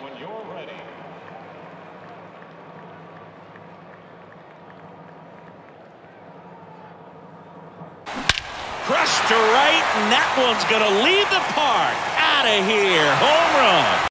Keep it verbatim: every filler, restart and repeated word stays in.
when you're ready. Crushed to right, and that one's going to leave the park. Out of here. Home run.